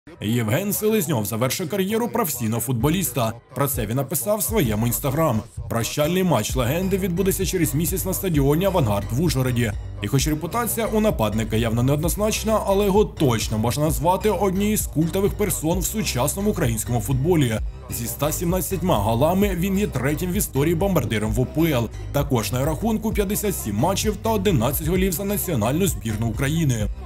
Євген Селезньов завершив кар'єру професійного футболіста. Про це він написав в своєму інстаграм. Прощальний матч легенди відбудеться через місяць на стадіоні «Авангард» в Ужгороді. І хоч репутація у нападника явно неоднозначна, але його точно можна назвати однією з культових персон в сучасному українському футболі. Зі 117 голами він є третім в історії бомбардиром в УПЛ. Також на рахунку 57 матчів та 11 голів за національну збірну України.